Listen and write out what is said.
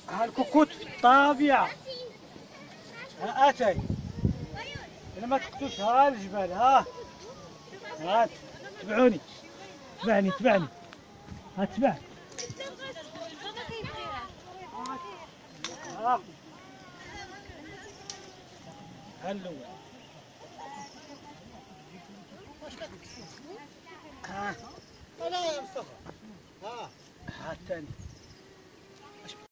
هالكوكوت في الطابية. اتاي انا ما تقتلش. ها الجبال. ها هات تبعوني. تبعني. ها تبعني. ها الاول. ها لا يا مصطفى. ها الثاني.